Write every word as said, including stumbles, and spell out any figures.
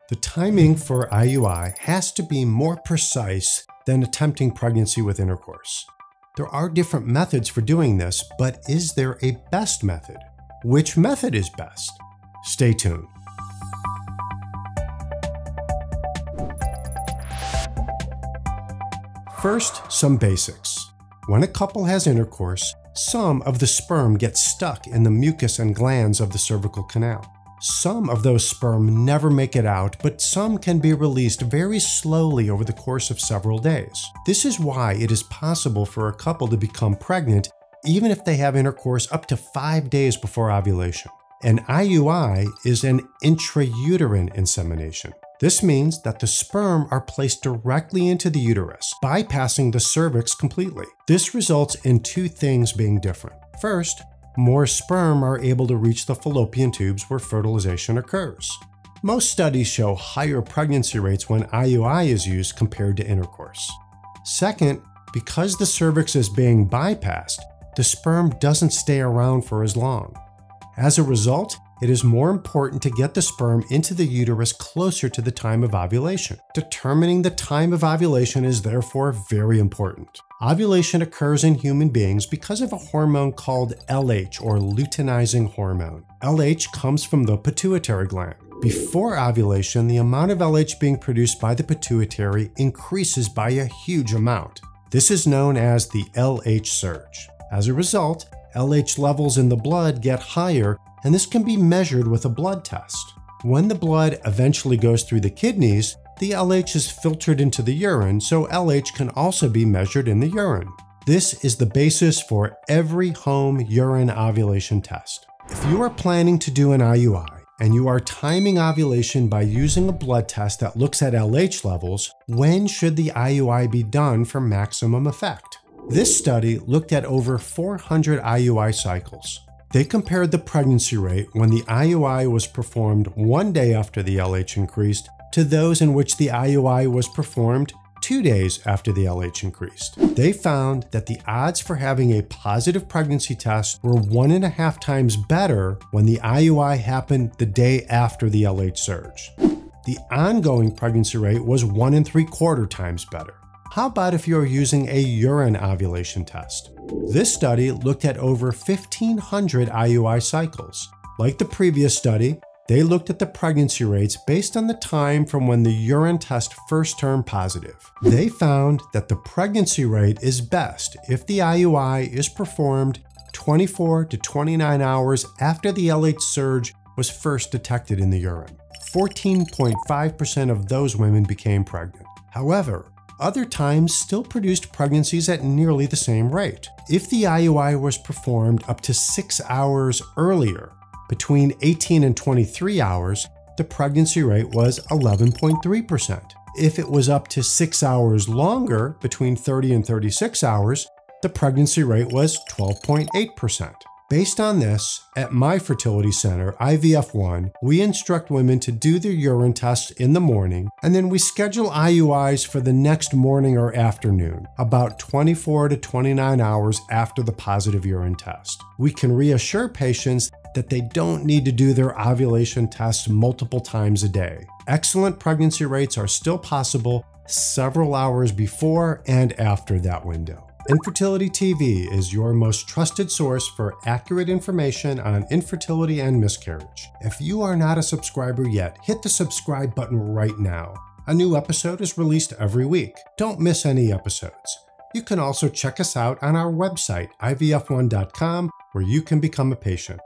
The timing for I U I has to be more precise than attempting pregnancy with intercourse. There are different methods for doing this, but is there a best method? Which method is best? Stay tuned. First, some basics. When a couple has intercourse, some of the sperm gets stuck in the mucus and glands of the cervical canal. Some of those sperm never make it out, but some can be released very slowly over the course of several days. This is why it is possible for a couple to become pregnant even if they have intercourse up to five days before ovulation. An I U I is an intrauterine insemination. This means that the sperm are placed directly into the uterus, bypassing the cervix completely. This results in two things being different. First, more sperm are able to reach the fallopian tubes where fertilization occurs. Most studies show higher pregnancy rates when I U I is used compared to intercourse. Second, because the cervix is being bypassed, the sperm doesn't stay around for as long. As a result, it is more important to get the sperm into the uterus closer to the time of ovulation. Determining the time of ovulation is therefore very important. Ovulation occurs in human beings because of a hormone called L H, or luteinizing hormone. L H comes from the pituitary gland. Before ovulation, the amount of L H being produced by the pituitary increases by a huge amount. This is known as the L H surge. As a result, L H levels in the blood get higher, and this can be measured with a blood test. When the blood eventually goes through the kidneys, the L H is filtered into the urine, so L H can also be measured in the urine. This is the basis for every home urine ovulation test. If you are planning to do an I U I and you are timing ovulation by using a blood test that looks at L H levels, when should the I U I be done for maximum effect? This study looked at over four hundred I U I cycles. They compared the pregnancy rate when the I U I was performed one day after the L H increased to those in which the I U I was performed two days after the L H increased. They found that the odds for having a positive pregnancy test were one and a half times better when the I U I happened the day after the L H surge. The ongoing pregnancy rate was one and three quarter times better. How about if you're using a urine ovulation test? This study looked at over fifteen hundred I U I cycles. Like the previous study, they looked at the pregnancy rates based on the time from when the urine test first turned positive. They found that the pregnancy rate is best if the I U I is performed twenty-four to twenty-nine hours after the L H surge was first detected in the urine. fourteen point five percent of those women became pregnant. However, other times still produced pregnancies at nearly the same rate. If the I U I was performed up to six hours earlier, between eighteen and twenty-three hours, the pregnancy rate was eleven point three percent. If it was up to six hours longer, between thirty and thirty-six hours, the pregnancy rate was twelve point eight percent. Based on this, at my fertility center, I V F one, we instruct women to do their urine tests in the morning, and then we schedule I U Is for the next morning or afternoon, about twenty-four to twenty-nine hours after the positive urine test. We can reassure patients that they don't need to do their ovulation tests multiple times a day. Excellent pregnancy rates are still possible several hours before and after that window. Infertility T V is your most trusted source for accurate information on infertility and miscarriage. If you are not a subscriber yet, hit the subscribe button right now. A new episode is released every week. Don't miss any episodes. You can also check us out on our website, I V F one dot com, where you can become a patient.